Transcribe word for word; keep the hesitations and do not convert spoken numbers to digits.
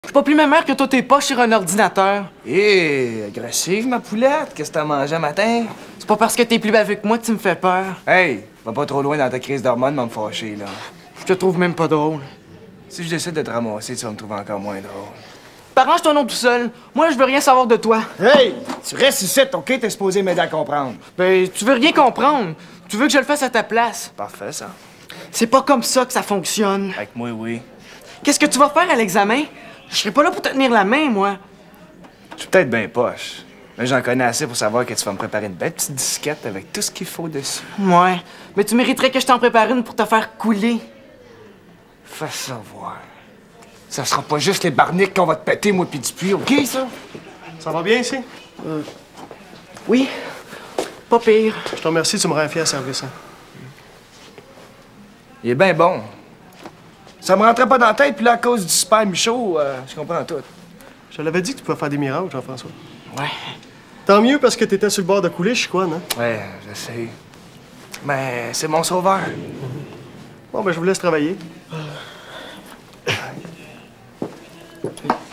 Je suis pas plus ma mère que toi t'es pas sur un ordinateur. Hé, agressive, ma poulette. Qu'est-ce que t'as mangé matin? C'est pas parce que t'es plus avec moi que tu me fais peur. Hey, va pas trop loin dans ta crise d'hormones, va me fâcher, là. Je te trouve même pas drôle. Si je décide de te ramasser, tu vas me trouver encore moins drôle. Arrange ton nom tout seul. Moi, je veux rien savoir de toi. Hey! Tu restes ici, OK? T'es supposé m'aider à comprendre. Ben, tu veux rien comprendre. Tu veux que je le fasse à ta place. Parfait, ça. C'est pas comme ça que ça fonctionne. Avec moi, oui. Qu'est-ce que tu vas faire à l'examen? Je serai pas là pour te tenir la main, moi. Je suis peut-être bien poche, mais j'en connais assez pour savoir que tu vas me préparer une belle petite disquette avec tout ce qu'il faut dessus. Ouais, mais tu mériterais que je t'en prépare une pour te faire couler. Fais ça voir. Ça sera pas juste les barniques qu'on va te péter, moi, pis du puits, OK, ça? Ça va bien ici? Euh... Oui, pas pire. Je te remercie, tu me rends fier à service. Hein. Il est bien bon. Ça me rentrait pas dans la tête, puis là, à cause du super Michaud, euh, je comprends tout. Je te l'avais dit que tu pouvais faire des miracles, Jean-François. Ouais. Tant mieux parce que t'étais sur le bord de couler, je crois, non? Ouais, je sais. Mais c'est mon sauveur. Bon, ben, je vous laisse travailler.